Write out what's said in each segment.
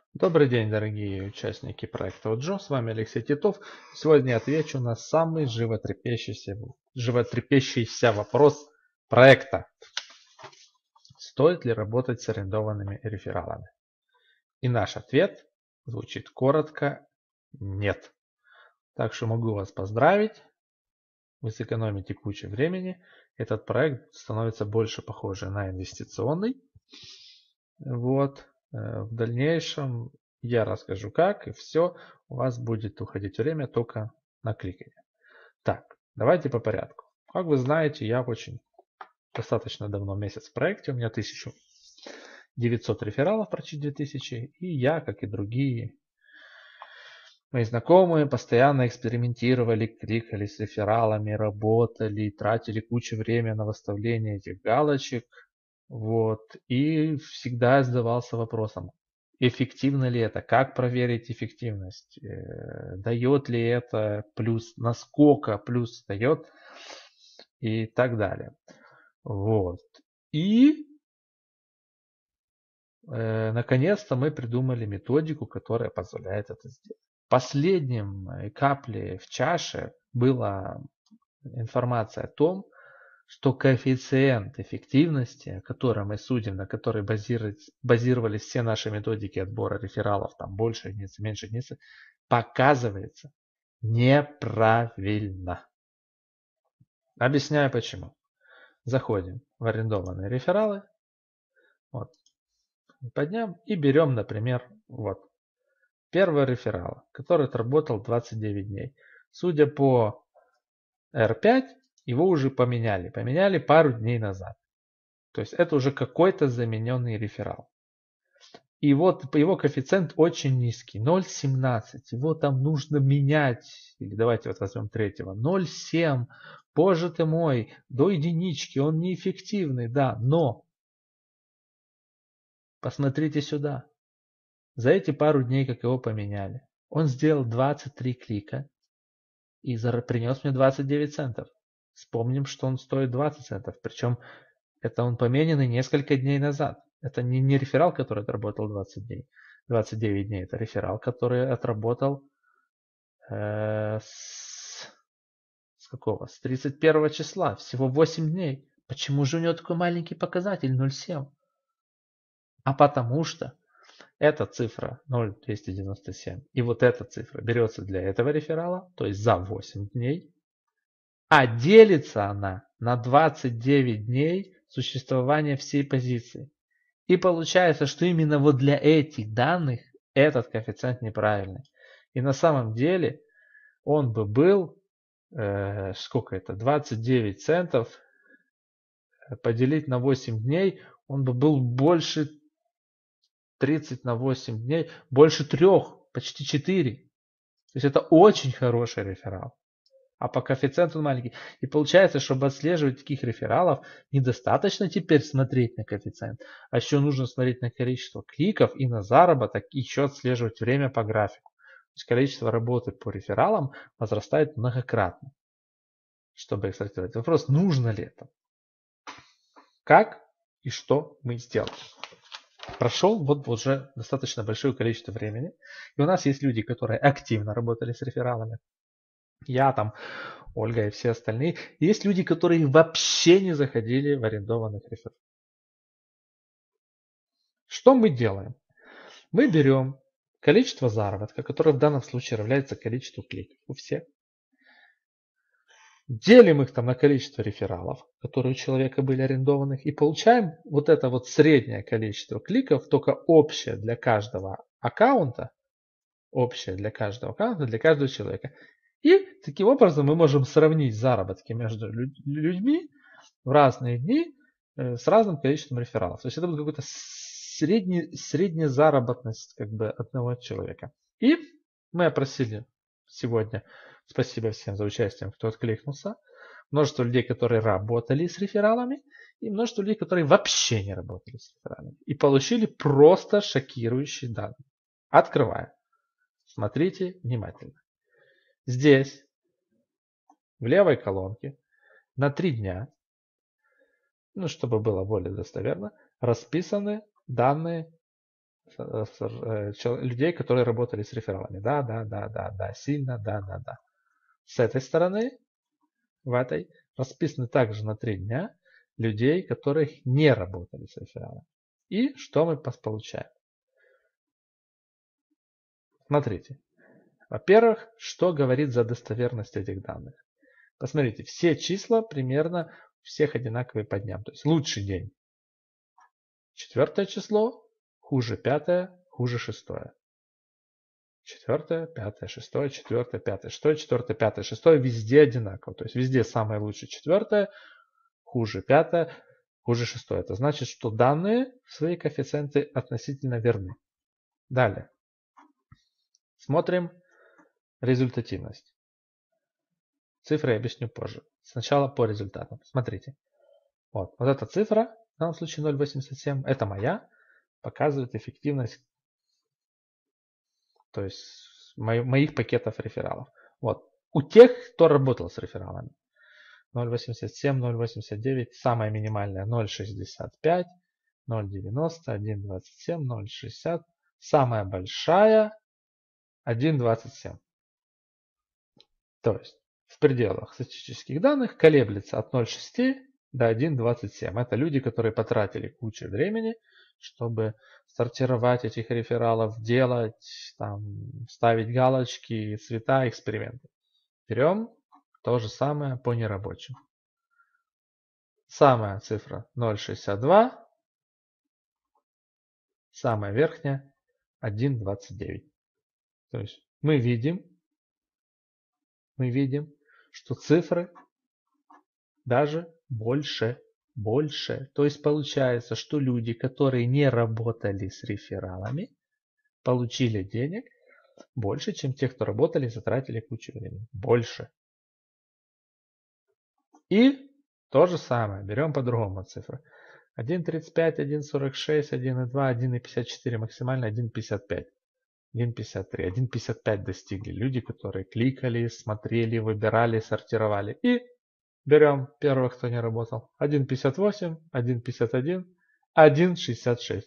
Добрый день, дорогие участники проекта ОДЖО. С вами Алексей Титов. Сегодня я отвечу на самый животрепещущийся вопрос проекта. Стоит ли работать с арендованными рефералами? И наш ответ звучит коротко: нет. Так что могу вас поздравить. Вы сэкономите кучу времени. Этот проект становится больше похожим на инвестиционный. В дальнейшем я расскажу как, и все, у вас будет уходить время только на кликание. Так, давайте по порядку. Как вы знаете, я достаточно давно месяц в проекте, у меня 1900 рефералов, почти 2000, и я, как и другие мои знакомые, постоянно экспериментировали, кликали с рефералами, работали, тратили кучу времени на выставление этих галочек. И всегда задавался вопросом, эффективно ли это, как проверить эффективность, дает ли это плюс, насколько плюс дает и так далее. Вот. И наконец-то мы придумали методику, которая позволяет это сделать. Последним каплей в чаше была информация о том, что коэффициент эффективности, о котором мы судим, на который базировались все наши методики отбора рефералов, там больше единицы, меньше единицы, показывается неправильно. Объясняю почему. Заходим в арендованные рефералы, вот, по дням, и берем, например, первый реферал, который отработал 29 дней. Судя по R5, его уже поменяли. Поменяли пару дней назад. То есть это уже какой-то замененный реферал. И вот его коэффициент очень низкий, 0,17. Его там нужно менять. Или давайте вот возьмем третьего. 0,7. Боже ты мой, до единички. Он неэффективный, да. Но посмотрите сюда. За эти пару дней, как его поменяли, он сделал 23 клика и принес мне 29 центов. Вспомним, что он стоит 20 центов. Причем это он помененный несколько дней назад. Это не реферал, который отработал 20 дней, 29 дней. Это реферал, который отработал с какого? С 31 числа. Всего 8 дней. Почему же у него такой маленький показатель 0,7? А потому что эта цифра 0,297 и вот эта цифра берется для этого реферала, то есть за 8 дней, а делится она на 29 дней существования всей позиции. И получается, что именно вот для этих данных этот коэффициент неправильный. И на самом деле он бы был, сколько это, 29 центов поделить на 8 дней, он бы был больше 30 на 8 дней, больше 3, почти 4. То есть это очень хороший реферал. А по коэффициенту он маленький. И получается, чтобы отслеживать таких рефералов, недостаточно теперь смотреть на коэффициент, а еще нужно смотреть на количество кликов и на заработок, и еще отслеживать время по графику. То есть количество работы по рефералам возрастает многократно, чтобы их сортировать. Вопрос, нужно ли это? Как и что мы сделали? Прошел вот уже достаточно большое количество времени, и у нас есть люди, которые активно работали с рефералами. Я там, Ольга и все остальные. Есть люди, которые вообще не заходили в арендованных рефералов. Что мы делаем? Мы берем количество заработка, которое в данном случае равняется количеству кликов у всех. Делим их там на количество рефералов, которые у человека были арендованных, и получаем вот это вот среднее количество кликов, только общее для каждого аккаунта, для каждого человека. И таким образом мы можем сравнить заработки между людьми в разные дни с разным количеством рефералов. То есть это будет какая-то средняя заработность одного человека. И мы опросили сегодня, спасибо всем за участие, кто откликнулся, множество людей, которые работали с рефералами, и множество людей, которые вообще не работали с рефералами. И получили просто шокирующие данные. Открываю. Смотрите внимательно. Здесь, в левой колонке, на 3 дня, чтобы было более достоверно, расписаны данные людей, которые работали с рефералами. Да, сильно, да. С этой стороны, в этой, расписаны также на 3 дня людей, которые не работали с рефералами. И что мы получаем? Смотрите. Во-первых, что говорит за достоверность этих данных? Посмотрите, все числа примерно всех одинаковые по дням. То есть лучший день 4 число, хуже 5, хуже 6. 4, 5, 6, 4, 5, 6, 4, 5, 6 везде одинаково. То есть везде самое лучшее 4, хуже 5, хуже 6. Это значит, что данные, свои коэффициенты относительно верны. Далее. Смотрим результативность. Цифры я объясню позже. Сначала по результатам. Смотрите. Вот эта цифра, в данном случае 0,87, это моя, показывает эффективность, то есть моих пакетов рефералов. Вот. У тех, кто работал с рефералами. 0,87, 0,89, самая минимальная 0,65, 0,90, 1,27, 0,60, самая большая 1,27. То есть в пределах статистических данных колеблется от 0,6 до 1,27. Это люди, которые потратили кучу времени, чтобы сортировать этих рефералов, делать, ставить галочки, цвета, эксперименты. Берем то же самое по нерабочим. Самая цифра 0,62, самая верхняя 1,29. То есть мы видим, что цифры даже больше. То есть получается, что люди, которые не работали с рефералами, получили денег больше, чем те, кто работали и затратили кучу времени. Больше. И то же самое. Берем по-другому цифры. 1,35, 1,46, 1,2, 1,54, максимально 1,55. 1,53, 1,55 достигли люди, которые кликали, смотрели, выбирали, сортировали. И берем первых, кто не работал. 1,58, 1,51, 1,66.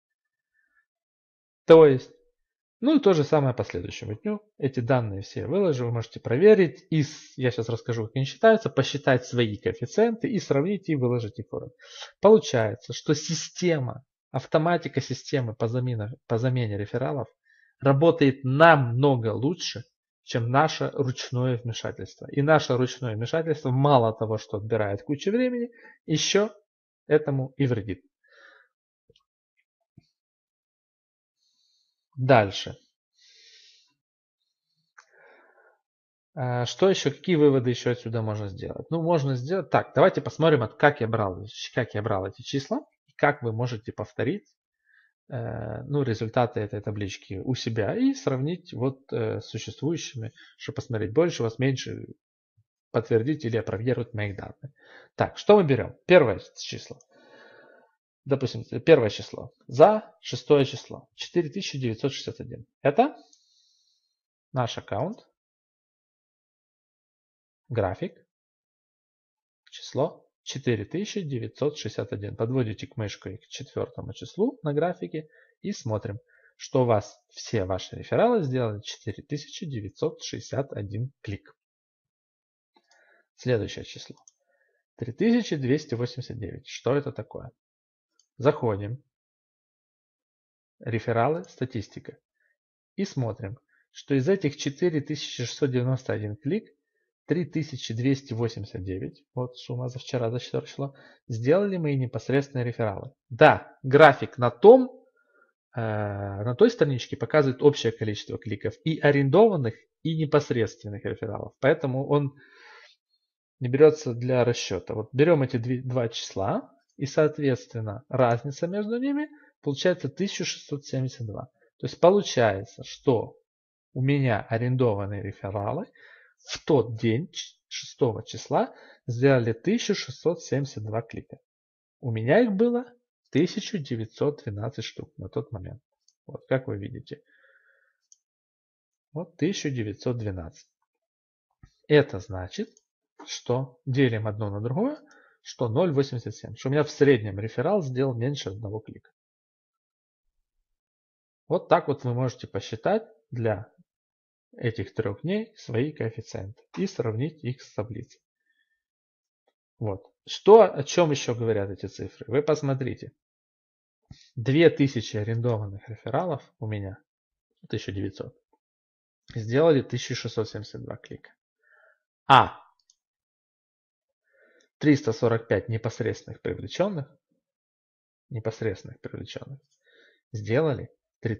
То есть, ну и то же самое по следующему дню. Эти данные все выложу, вы можете проверить. И я сейчас расскажу, как они считаются, посчитать свои коэффициенты и сравнить и выложить их уровень. Получается, что автоматика системы по замене рефералов работает намного лучше, чем наше ручное вмешательство. И наше ручное вмешательство мало того, что отбирает кучу времени, еще этому и вредит. Дальше. Что еще, какие выводы еще отсюда можно сделать? Ну, можно сделать так. Давайте посмотрим, как я брал эти числа и как вы можете повторить результаты этой таблички у себя и сравнить с существующими, чтобы посмотреть, больше у вас, меньше, подтвердить или опровергнуть моих данных. Так, что мы берем? Первое число. Допустим, первое число. За шестое число. 4961. Это наш аккаунт. График. Число 4961. Подводите к мышкой к четвертому числу на графике и смотрим, что у вас все ваши рефералы сделали 4961 клик. Следующее число. 3289. Что это такое? Заходим. Рефералы, статистика. И смотрим, что из этих 4691 клик 3289, вот сумма за вчера, за 4 число, сделали мои непосредственные рефералы. Да, график на той страничке показывает общее количество кликов и арендованных, и непосредственных рефералов. Поэтому он не берется для расчета. Вот берем эти два числа, и, соответственно, разница между ними получается 1672. То есть получается, что у меня арендованные рефералы в тот день, 6 числа, сделали 1672 клика. У меня их было 1912 штук на тот момент. Вот как вы видите. Вот 1912. Это значит, что делим одно на другое, что 0,87. Что у меня в среднем реферал сделал меньше одного клика. Вот так вот вы можете посчитать для этих 3 дней свои коэффициенты и сравнить их с таблицей. Вот. О чем еще говорят эти цифры? Вы посмотрите. 2000 арендованных рефералов у меня, 1900, сделали 1672 клика. А 345 непосредственных привлеченных сделали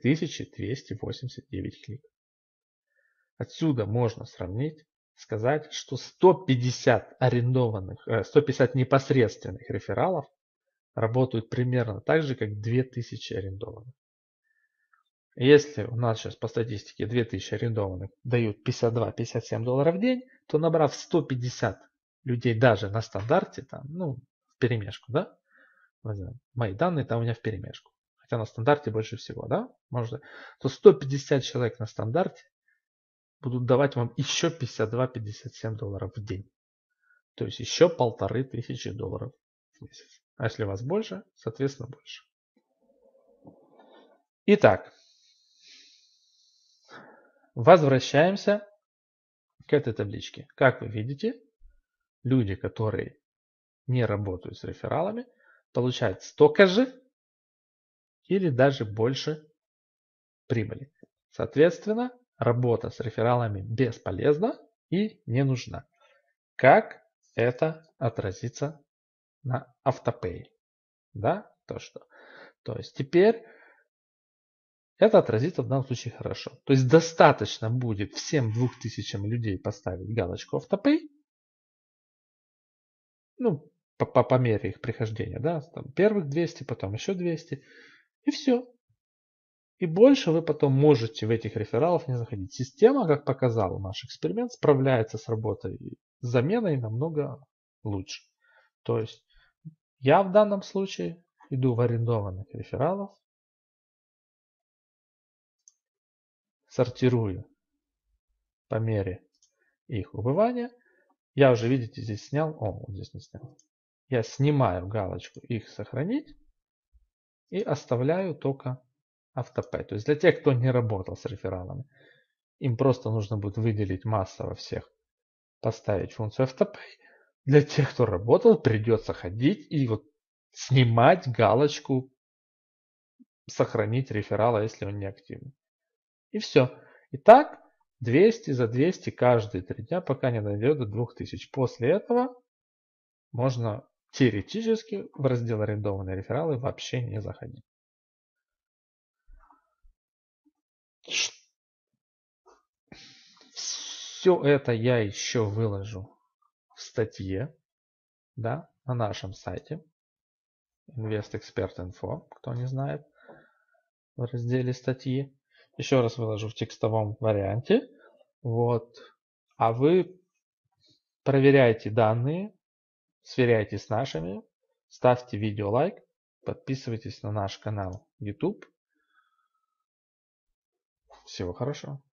3289 кликов. Отсюда можно сравнить, сказать, что 150 непосредственных рефералов работают примерно так же, как 2000 арендованных. Если у нас сейчас по статистике 2000 арендованных дают $52-57 в день, то набрав 150 людей даже на стандарте, там, в перемешку, да? Мои данные там у меня в перемешку. Хотя на стандарте больше всего, да? То 150 человек на стандарте будут давать вам еще $52-57 в день. То есть еще $1500 в месяц. А если у вас больше, соответственно больше. Итак, возвращаемся к этой табличке. Как вы видите, люди, которые не работают с рефералами, получают столько же или даже больше прибыли. Соответственно, работа с рефералами бесполезна и не нужна. Как это отразится на автопее? Да, то есть теперь это отразится в данном случае хорошо. То есть достаточно будет всем 2000 людей поставить галочку автопей. По мере их прихождения, да, там первых 200, потом еще 200, и все. И больше вы потом можете в этих рефералов не заходить. Система, как показал наш эксперимент, справляется с работой с заменой намного лучше. То есть я в данном случае иду в арендованных рефералов, сортирую по мере их убывания. Я уже, видите, здесь снял. Вот здесь не снял. Я снимаю галочку их сохранить и оставляю только автопэй. То есть для тех, кто не работал с рефералами, им просто нужно будет выделить массово всех, поставить функцию автопэй. Для тех, кто работал, придется ходить и снимать галочку сохранить реферала, если он не активный. И все. Итак, 200 за 200 каждые 3 дня, пока не дойдет до 2000. После этого можно теоретически в раздел арендованные рефералы вообще не заходить. Все это я еще выложу в статье, да, на нашем сайте InvestExpert.info, кто не знает, в разделе статьи. Еще раз выложу в текстовом варианте. Вот. А вы проверяйте данные, сверяйте с нашими, ставьте видео лайк, подписывайтесь на наш канал YouTube. Всего хорошего.